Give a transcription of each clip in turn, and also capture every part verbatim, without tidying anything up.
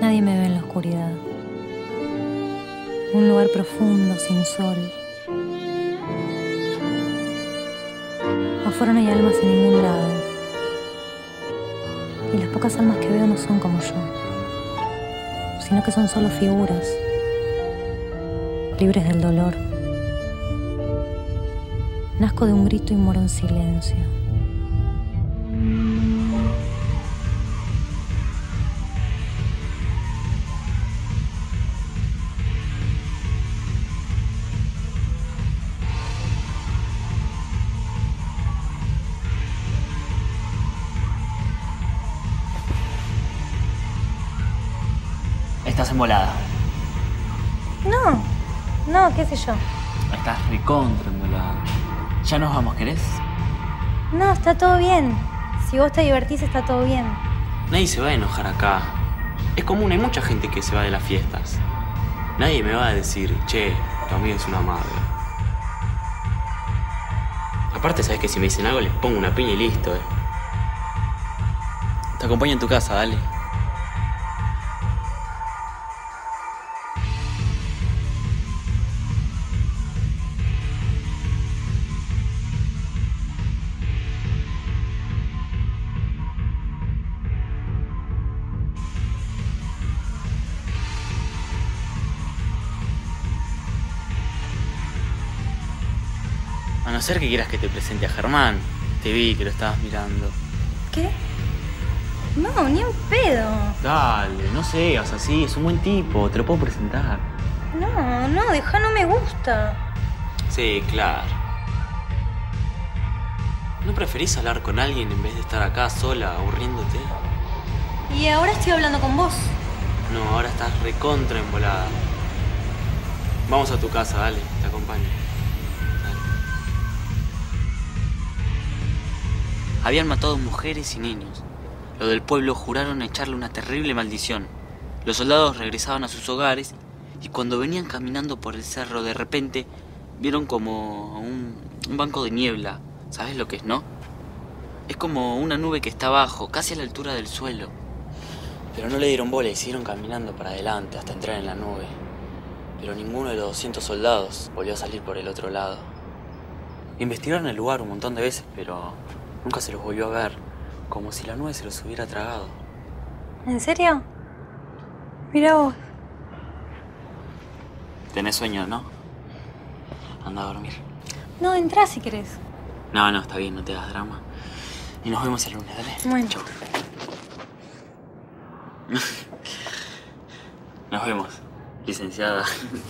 Nadie me ve en la oscuridad. Un lugar profundo, sin sol. Afuera no hay almas en ningún lado. Y las pocas almas que veo no son como yo, sino que son solo figuras, libres del dolor. Nazco de un grito y muero en silencio. Estás embolada. No, no, qué sé yo. Estás recontra embolada. Ya nos vamos, ¿querés? No, está todo bien. Si vos te divertís, está todo bien. Nadie se va a enojar acá. Es común, hay mucha gente que se va de las fiestas. Nadie me va a decir, che, tu amigo es una madre. Aparte, sabes que si me dicen algo, les pongo una piña y listo, eh. Te acompaño en tu casa, dale. A no ser que quieras que te presente a Germán. Te vi que lo estabas mirando. ¿Qué? No, ni un pedo. Dale, no seas así, es un buen tipo, te lo puedo presentar. No, no, deja, no me gusta. Sí, claro. ¿No preferís hablar con alguien en vez de estar acá sola, aburriéndote? Y ahora estoy hablando con vos. No, ahora estás recontra embolada. Vamos a tu casa, dale, te acompaño. Habían matado mujeres y niños. Los del pueblo juraron echarle una terrible maldición. Los soldados regresaban a sus hogares y cuando venían caminando por el cerro, de repente vieron como un, un banco de niebla. ¿Sabes lo que es, no? Es como una nube que está abajo, casi a la altura del suelo. Pero no le dieron bola y siguieron caminando para adelante hasta entrar en la nube. Pero ninguno de los doscientos soldados volvió a salir por el otro lado. Investigaron el lugar un montón de veces, pero nunca se los volvió a ver, como si la nube se los hubiera tragado. ¿En serio? Mira vos. Tenés sueño, ¿no? Anda a dormir. No, entrá si querés. No, no, está bien, no te hagas drama. Y nos vemos el lunes, dale. Bueno. Chau. Nos vemos, licenciada.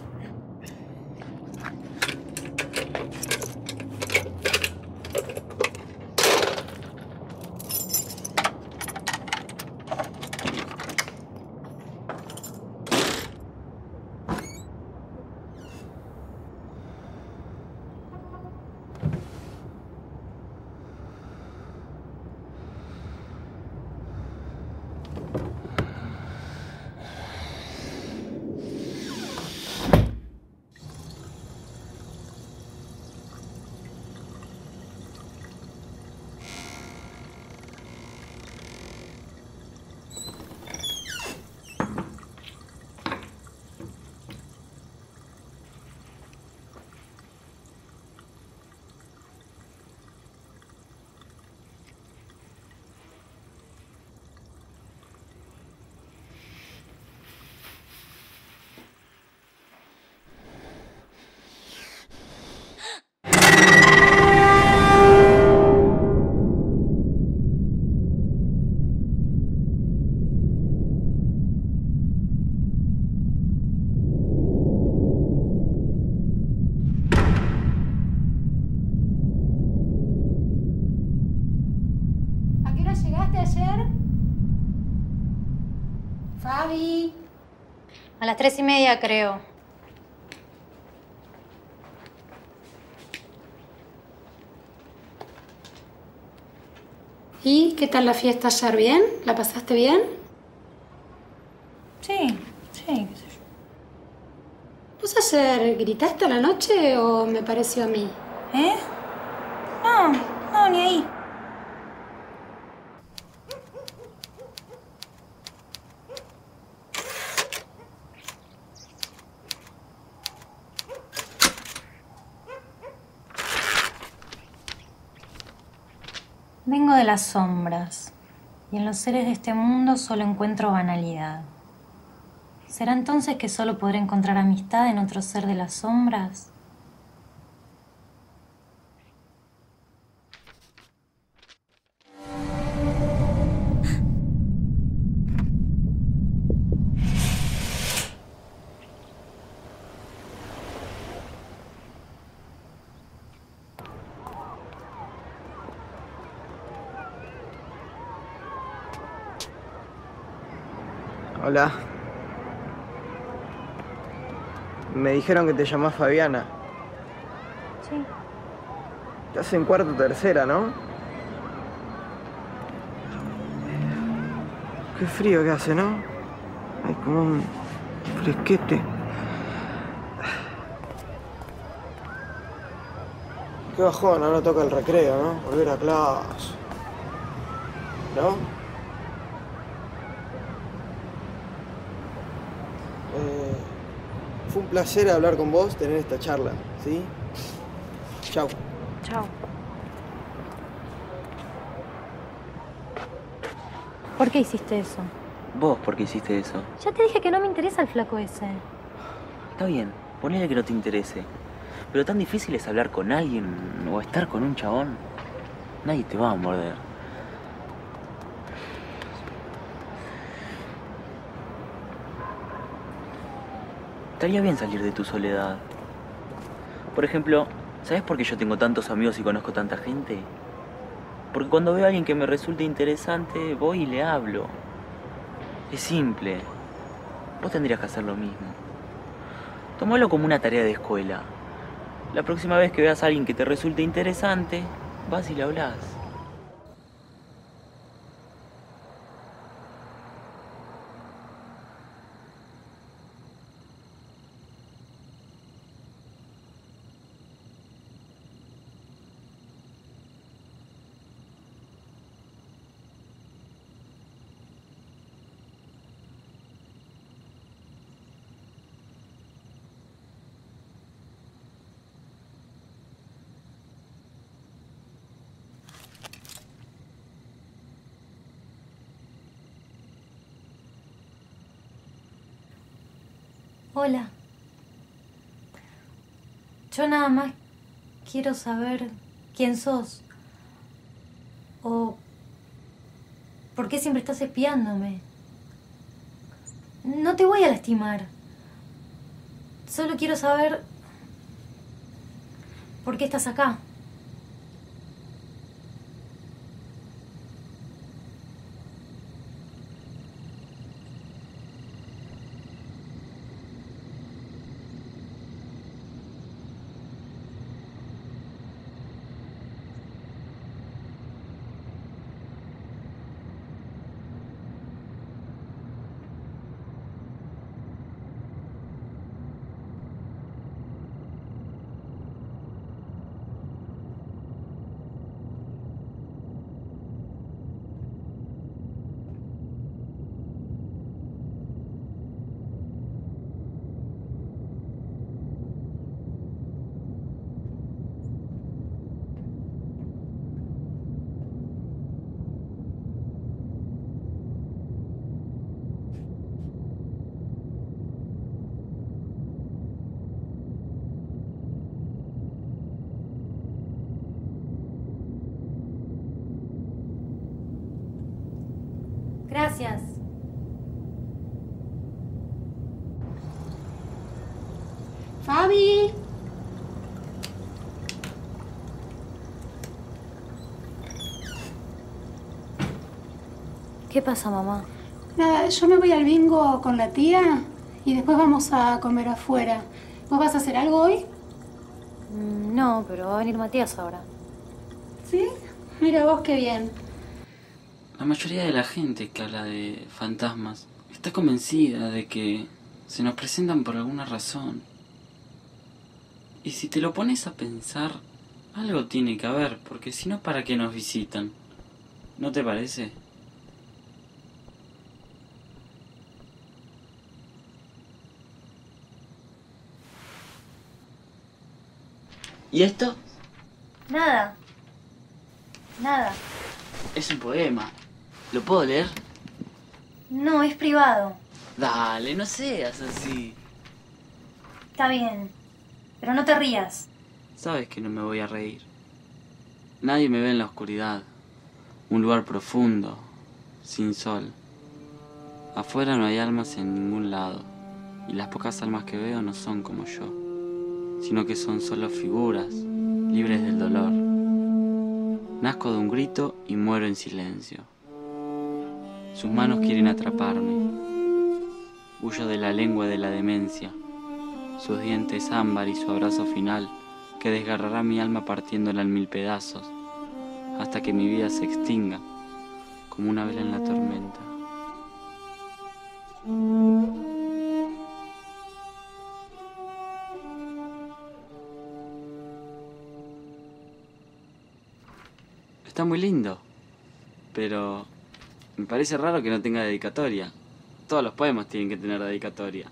¿Llegaste ayer? Fabi. A las tres y media, creo. ¿Y qué tal la fiesta ayer? ¿Bien? ¿La pasaste bien? Sí, sí, qué sé yo. ¿Vos ayer gritaste a la noche o me pareció a mí? ¿Eh? No, no, ni ahí. Vengo de las sombras, y en los seres de este mundo solo encuentro banalidad. ¿Será entonces que solo podré encontrar amistad en otro ser de las sombras? Hola. Me dijeron que te llamás Fabiana. Sí. Estás en cuarto tercera, ¿no? Qué frío que hace, ¿no? Hay como un fresquete. Qué bajón, ahora toca el recreo, ¿no? Volver a clase. ¿No? Eh, fue un placer hablar con vos, tener esta charla, ¿sí? Chau. Chao. ¿Por qué hiciste eso? ¿Vos por qué hiciste eso? Ya te dije que no me interesa el flaco ese. Está bien, ponele que no te interese. Pero tan difícil es hablar con alguien o estar con un chabón. Nadie te va a morder. Estaría bien salir de tu soledad. Por ejemplo, ¿sabes por qué yo tengo tantos amigos y conozco tanta gente? Porque cuando veo a alguien que me resulte interesante, voy y le hablo. Es simple. Vos tendrías que hacer lo mismo. Tómalo como una tarea de escuela. La próxima vez que veas a alguien que te resulte interesante, vas y le hablas. Hola. Yo nada más quiero saber quién sos. O por qué siempre estás espiándome. No te voy a lastimar. Solo quiero saber por qué estás acá. Gracias. Fabi. ¿Qué pasa, mamá? Nada, yo me voy al bingo con la tía y después vamos a comer afuera. ¿Vos vas a hacer algo hoy? Mm, No, pero va a venir Matías ahora. ¿Sí? Mira vos qué bien. La mayoría de la gente que habla de fantasmas está convencida de que se nos presentan por alguna razón. Y si te lo pones a pensar, algo tiene que haber, porque si no, ¿para qué nos visitan? ¿No te parece? ¿Y esto? Nada. Nada. Es un poema. ¿Lo puedo leer? No, es privado. Dale, no seas así. Está bien, pero no te rías. Sabes que no me voy a reír. Nadie me ve en la oscuridad. Un lugar profundo, sin sol. Afuera no hay almas en ningún lado. Y las pocas almas que veo no son como yo, sino que son solo figuras, libres del dolor. Nazco de un grito y muero en silencio. Sus manos quieren atraparme. Huyo de la lengua de la demencia. Sus dientes ámbar y su abrazo final, que desgarrará mi alma partiéndola en mil pedazos, hasta que mi vida se extinga, como una vela en la tormenta. Está muy lindo, pero me parece raro que no tenga dedicatoria. Todos los poemas tienen que tener dedicatoria.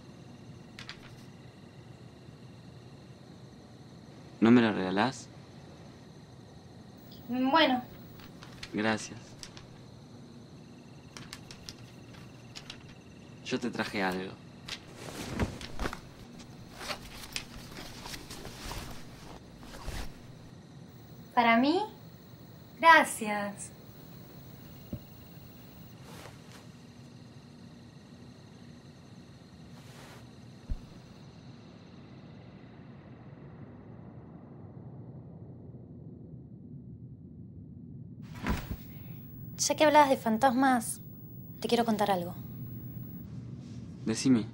¿No me lo regalás? Bueno. Gracias. Yo te traje algo. ¿Para mí? Gracias. Ya que hablabas de fantasmas, te quiero contar algo. Decime.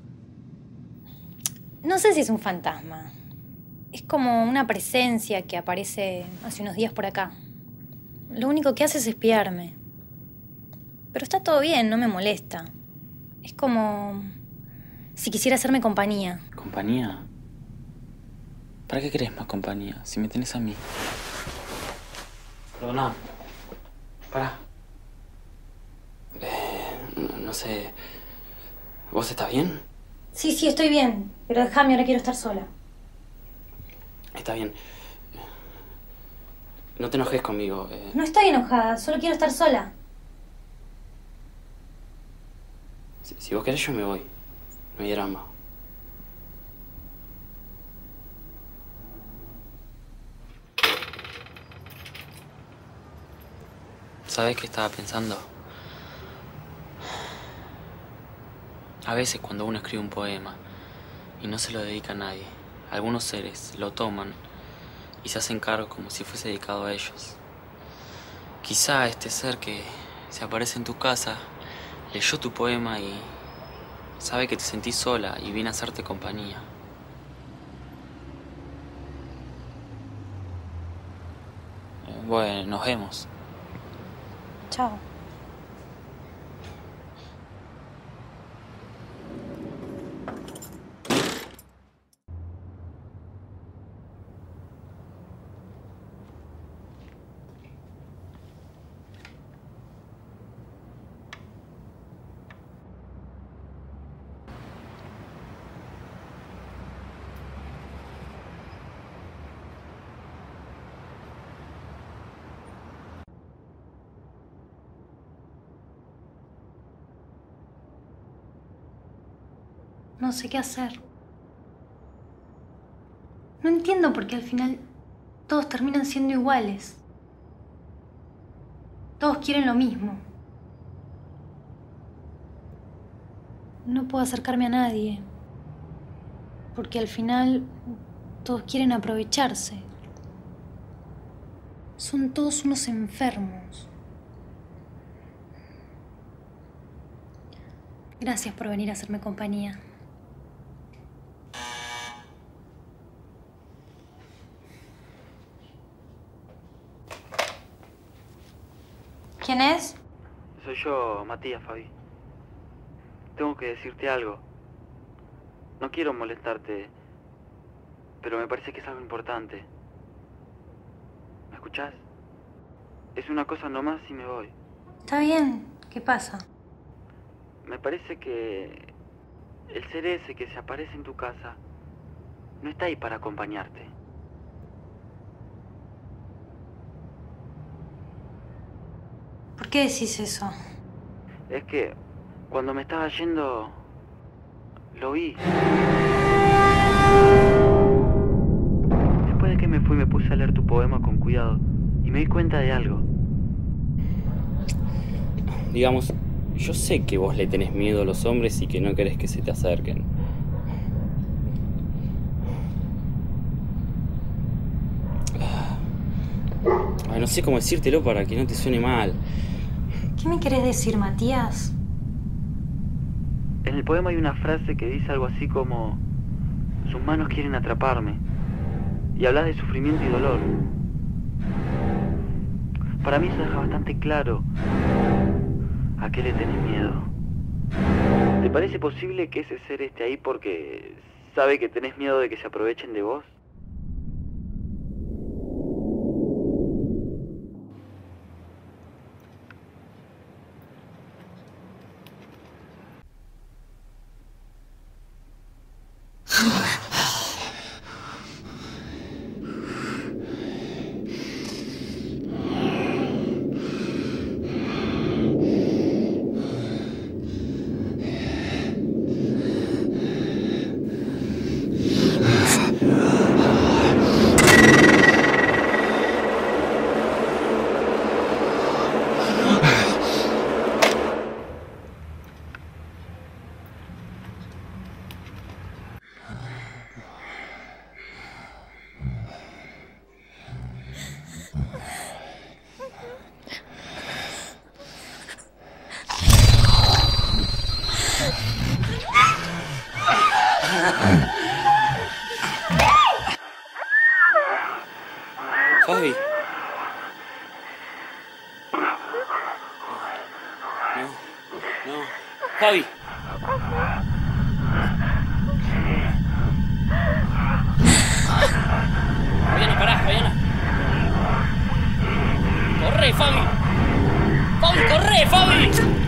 No sé si es un fantasma. Es como una presencia que aparece hace unos días por acá. Lo único que hace es espiarme. Pero está todo bien, no me molesta. Es como si quisiera hacerme compañía. ¿Compañía? ¿Para qué querés más compañía si me tenés a mí? Perdona. Pará. Eh, no, no sé... ¿Vos estás bien? Sí, sí, estoy bien. Pero déjame, ahora quiero estar sola. Está bien. No te enojes conmigo. Eh. No estoy enojada, solo quiero estar sola. Si, si vos querés yo me voy. No hay drama. ¿Sabés qué estaba pensando? A veces cuando uno escribe un poema y no se lo dedica a nadie, algunos seres lo toman y se hacen cargo como si fuese dedicado a ellos. Quizá este ser que se aparece en tu casa leyó tu poema y sabe que te sentís sola y viene a hacerte compañía. Bueno, nos vemos. Chao. No sé qué hacer. No entiendo por qué al final todos terminan siendo iguales. Todos quieren lo mismo. No puedo acercarme a nadie, porque al final todos quieren aprovecharse. Son todos unos enfermos. Gracias por venir a hacerme compañía. ¿Quién es? Soy yo, Matías, Fabi. Tengo que decirte algo. No quiero molestarte, pero me parece que es algo importante. ¿Me escuchás? Es una cosa nomás y me voy. Está bien. ¿Qué pasa? Me parece que el ser ese que se aparece en tu casa no está ahí para acompañarte. ¿Por qué decís eso? Es que cuando me estaba yendo, lo vi. Después de que me fui me puse a leer tu poema con cuidado y me di cuenta de algo. Digamos, yo sé que vos le tenés miedo a los hombres y que no querés que se te acerquen. Ay, no sé cómo decírtelo para que no te suene mal. ¿Qué me querés decir, Matías? En el poema hay una frase que dice algo así como: sus manos quieren atraparme. Y hablas de sufrimiento y dolor. Para mí eso deja bastante claro a qué le tenés miedo. ¿Te parece posible que ese ser esté ahí porque sabe que tenés miedo de que se aprovechen de vos? Fabi. No, no. Fabi. Fabiana, pará, Fabiana. Corre, Fabi. Fabi, corre, Fabi.